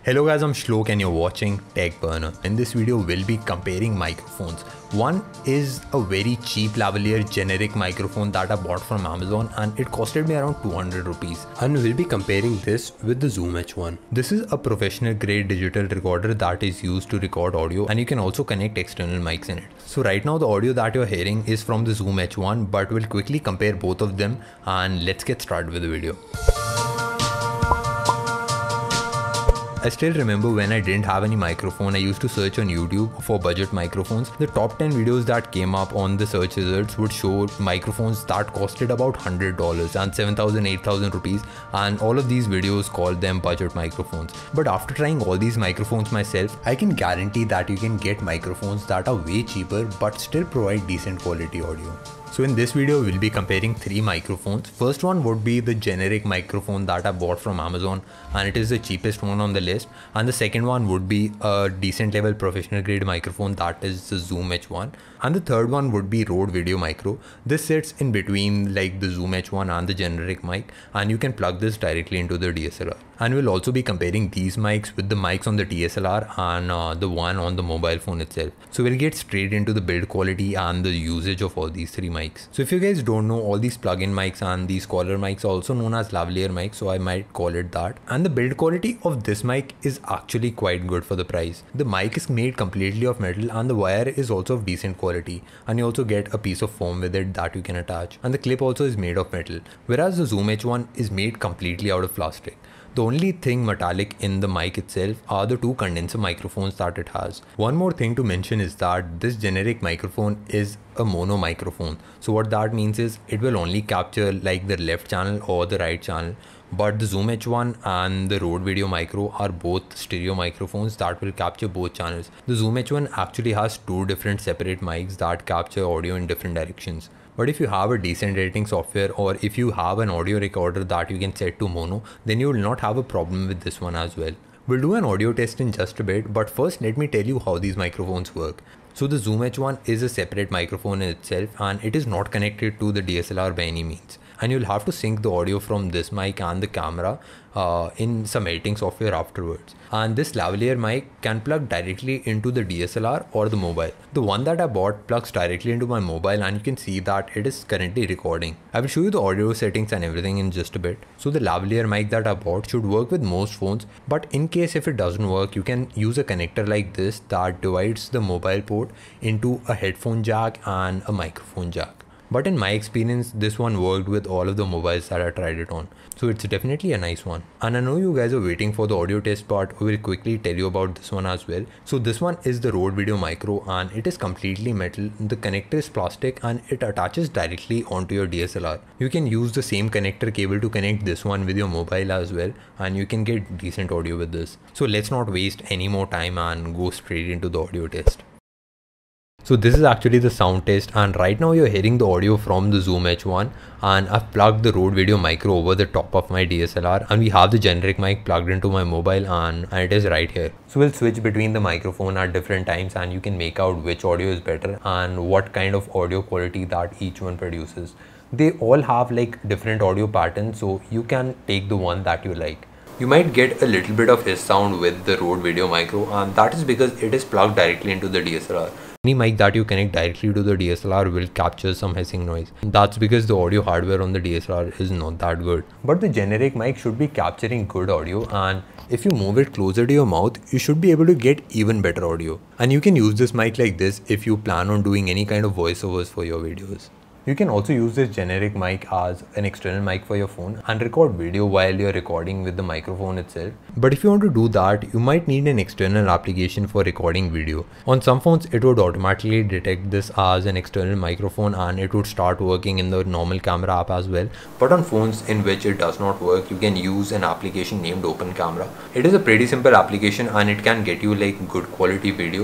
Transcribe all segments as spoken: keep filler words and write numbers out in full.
Hello guys, I'm Shlok and you're watching Tech Burner. In this video, we'll be comparing microphones. One is a very cheap lavalier generic microphone that I bought from Amazon and it costed me around two hundred rupees. And we'll be comparing this with the Zoom H one. This is a professional grade digital recorder that is used to record audio, and you can also connect external mics in it. So right now the audio that you're hearing is from the Zoom H one, but we'll quickly compare both of them and let's get started with the video. I still remember when I didn't have any microphone, I used to search on YouTube for budget microphones. The top ten videos that came up on the search results would show microphones that costed about one hundred dollars and seven thousand, eight thousand rupees, and all of these videos called them budget microphones. But after trying all these microphones myself, I can guarantee that you can get microphones that are way cheaper but still provide decent quality audio. So in this video, we'll be comparing three microphones. First one would be the generic microphone that I bought from Amazon, and it is the cheapest one on the list. And the second one would be a decent level professional grade microphone, that is the Zoom H one. And the third one would be Rode Video Micro. This sits in between like the Zoom H one and the generic mic, and you can plug this directly into the D S L R. And we'll also be comparing these mics with the mics on the D S L R and uh, the one on the mobile phone itself. So we'll get straight into the build quality and the usage of all these three mics. So if you guys don't know, all these plug-in mics and these collar mics are also known as lavalier mics, so I might call it that. And the build quality of this mic is actually quite good for the price. The mic is made completely of metal and the wire is also of decent quality, and you also get a piece of foam with it that you can attach, and the clip also is made of metal, whereas the Zoom H one is made completely out of plastic. The only thing metallic in the mic itself are the two condenser microphones that it has. One more thing to mention is that this generic microphone is a mono microphone. So what that means is it will only capture like the left channel or the right channel. But the Zoom H one and the Rode Video Micro are both stereo microphones that will capture both channels. The Zoom H one actually has two different separate mics that capture audio in different directions. But if you have a decent editing software, or if you have an audio recorder that you can set to mono, then you will not have a problem with this one as well. We'll do an audio test in just a bit, but first let me tell you how these microphones work. So the Zoom H one is a separate microphone in itself, and it is not connected to the D S L R by any means. And you'll have to sync the audio from this mic and the camera uh, in some editing software afterwards. And this lavalier mic can plug directly into the D S L R or the mobile. The one that I bought plugs directly into my mobile, and you can see that it is currently recording. I will show you the audio settings and everything in just a bit. So the lavalier mic that I bought should work with most phones, but in case if it doesn't work, you can use a connector like this that divides the mobile port into a headphone jack and a microphone jack. But in my experience, this one worked with all of the mobiles that I tried it on. So it's definitely a nice one. And I know you guys are waiting for the audio test part. We will quickly tell you about this one as well. So this one is the Rode Video Micro, and it is completely metal. The connector is plastic and it attaches directly onto your D S L R. You can use the same connector cable to connect this one with your mobile as well, and you can get decent audio with this. So let's not waste any more time and go straight into the audio test. So this is actually the sound test, and right now you're hearing the audio from the Zoom H one, and I've plugged the Rode Video Micro over the top of my D S L R, and we have the generic mic plugged into my mobile, and, and it is right here. So we'll switch between the microphone at different times, and you can make out which audio is better and what kind of audio quality that each one produces. They all have like different audio patterns, so you can take the one that you like. You might get a little bit of hiss sound with the Rode Video Micro, and that is because it is plugged directly into the D S L R. Any mic that you connect directly to the D S L R will capture some hissing noise. That's because the audio hardware on the D S L R is not that good. But the generic mic should be capturing good audio, and if you move it closer to your mouth, you should be able to get even better audio. And you can use this mic like this if you plan on doing any kind of voiceovers for your videos. You can also use this generic mic as an external mic for your phone and record video while you're recording with the microphone itself. But if you want to do that, you might need an external application for recording video. On some phones, it would automatically detect this as an external microphone and it would start working in the normal camera app as well. But on phones in which it does not work, you can use an application named Open Camera. It is a pretty simple application and it can get you like good quality videos.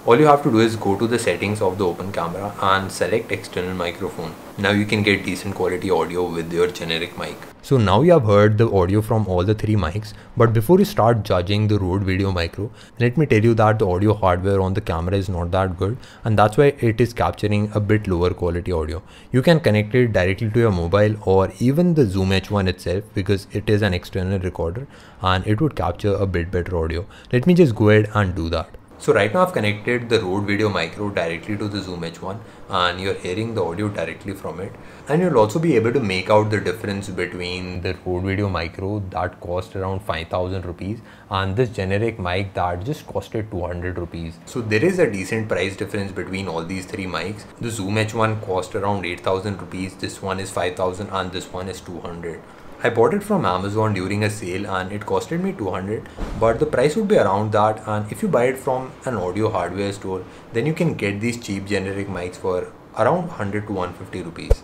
All you have to do is go to the settings of the open camera and select external microphone. Now you can get decent quality audio with your generic mic. So now you have heard the audio from all the three mics, but before you start judging the Rode Video Micro, let me tell you that the audio hardware on the camera is not that good, and that's why it is capturing a bit lower quality audio. You can connect it directly to your mobile or even the Zoom H one itself, because it is an external recorder and it would capture a bit better audio. Let me just go ahead and do that. So right now I've connected the Rode Video Micro directly to the Zoom H one and you're hearing the audio directly from it. And you'll also be able to make out the difference between the Rode Video Micro that cost around five thousand rupees and this generic mic that just costed two hundred rupees. So there is a decent price difference between all these three mics. The Zoom H one cost around eight thousand rupees, this one is five thousand and this one is two hundred. I bought it from Amazon during a sale and it costed me two hundred, but the price would be around that, and if you buy it from an audio hardware store, then you can get these cheap generic mics for around one hundred to one hundred fifty rupees.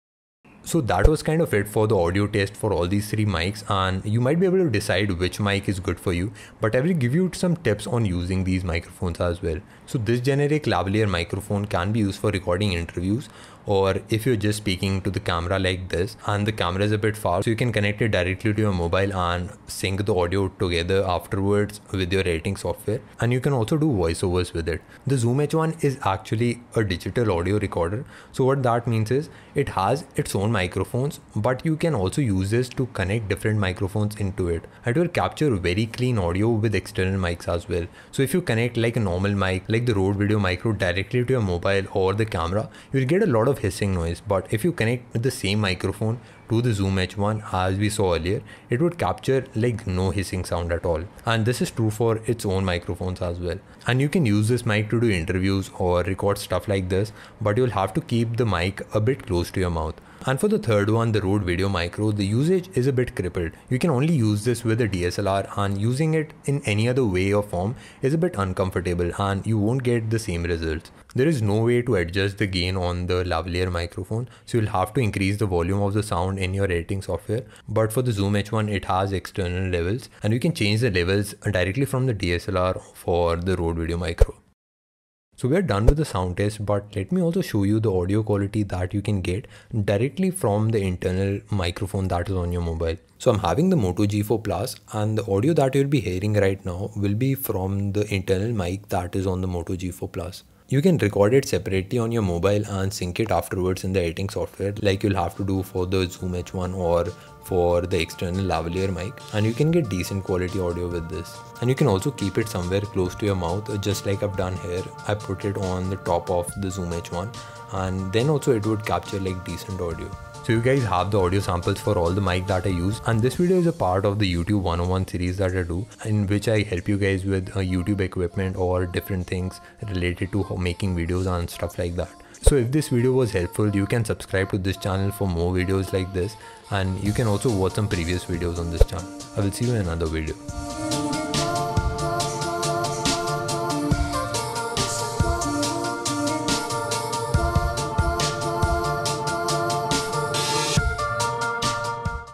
So that was kind of it for the audio test for all these three mics, and you might be able to decide which mic is good for you, but I will give you some tips on using these microphones as well. So this generic lavalier microphone can be used for recording interviews, or if you're just speaking to the camera like this and the camera is a bit far, so you can connect it directly to your mobile and sync the audio together afterwards with your editing software, and you can also do voiceovers with it. The Zoom H one is actually a digital audio recorder, so what that means is it has its own microphones, but you can also use this to connect different microphones into it. It will capture very clean audio with external mics as well. So if you connect like a normal mic like the Rode Video Micro directly to your mobile or the camera, you'll get a lot of hissing noise, but if you connect with the same microphone to the Zoom H one as we saw earlier, it would capture like no hissing sound at all. And this is true for its own microphones as well. And you can use this mic to do interviews or record stuff like this, but you'll have to keep the mic a bit close to your mouth. And for the third one, the Rode Video Micro, the usage is a bit crippled. You can only use this with a D S L R, and using it in any other way or form is a bit uncomfortable and you won't get the same results. There is no way to adjust the gain on the lavalier microphone, so you'll have to increase the volume of the sound in your editing software. But for the Zoom H one, it has external levels and you can change the levels directly from the D S L R for the Rode Video Micro. So we are done with the sound test, but let me also show you the audio quality that you can get directly from the internal microphone that is on your mobile. So I'm having the Moto G four Plus, and the audio that you'll be hearing right now will be from the internal mic that is on the Moto G four Plus. You can record it separately on your mobile and sync it afterwards in the editing software like you'll have to do for the Zoom H one or for the external lavalier mic, and you can get decent quality audio with this. And you can also keep it somewhere close to your mouth, just like I've done here. I put it on the top of the Zoom H one, and then also it would capture like decent audio. So you guys have the audio samples for all the mic that I use, and this video is a part of the YouTube one oh one series that I do, in which I help you guys with uh, YouTube equipment or different things related to making videos and stuff like that. So if this video was helpful, you can subscribe to this channel for more videos like this, and you can also watch some previous videos on this channel. I will see you in another video.